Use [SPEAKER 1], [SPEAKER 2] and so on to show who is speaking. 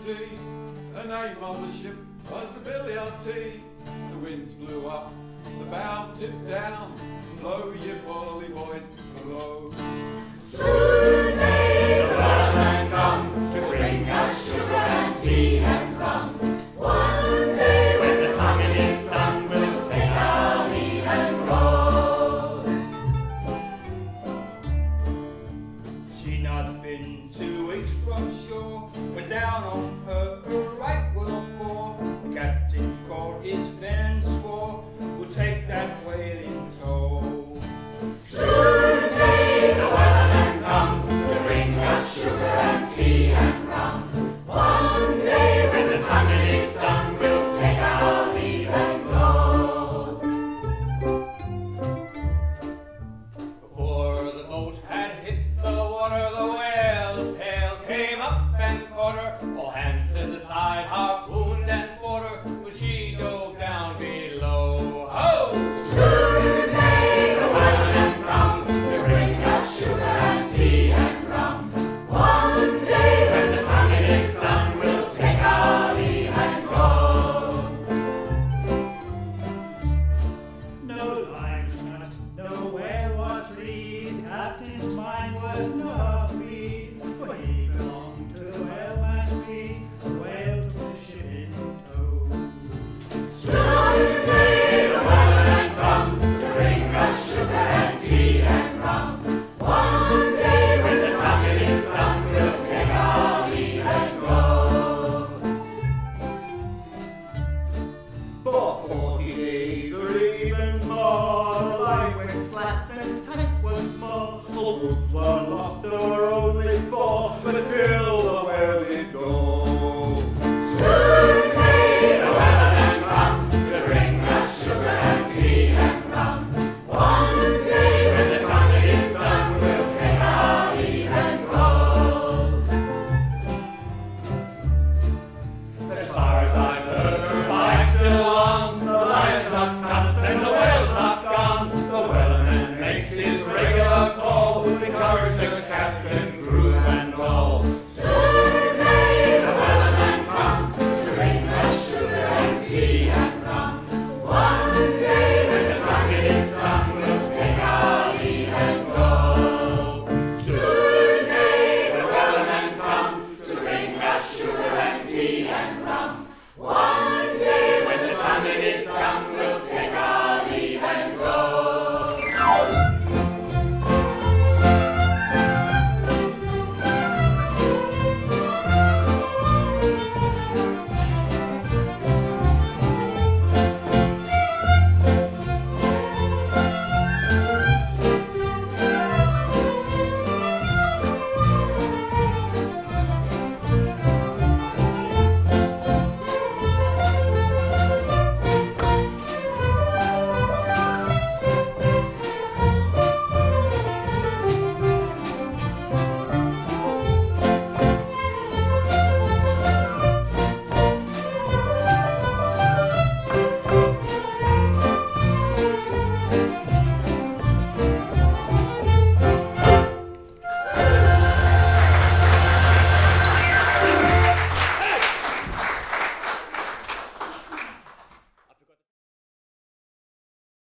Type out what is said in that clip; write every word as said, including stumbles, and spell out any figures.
[SPEAKER 1] sea. The name of the ship was the Billy of Tea. The winds blew up, the bow tipped down. Blow, ye bully boys, blow.
[SPEAKER 2] Soon may the Wellerman come to bring us sugar and tea and rum. One day when the tonguing is done, we'll take our leave and go.
[SPEAKER 3] She'd not been two weeks from shore, when down on her a right whale bore. The captain caught his men and swore, we'll take that whale in tow.
[SPEAKER 2] Soon may the Wellerman come to bring us sugar and tea and rum. One day when the tonguing is done, we'll take our leave and go.
[SPEAKER 3] Before the boat had hit the water, the whale's tail came up and caught her. All hands to the side, harpooned and fought her when she dove down below. Ho!
[SPEAKER 2] Soon may the Wellerman come to bring us sugar and tea and rum. One day when the tonguing is done, we'll take our leave and go.
[SPEAKER 4] No line was cut, no whale was freed. Captain's mind was not freed, for he belonged to the whaleman's creed. The whale took the ship in tow.
[SPEAKER 2] Soon may the Wellerman come to bring us sugar and tea and rum. One day when the tonguing is done, we'll take our leave and go.
[SPEAKER 4] For forty days or even more, the line went flat and tight was full. The wolves were lost or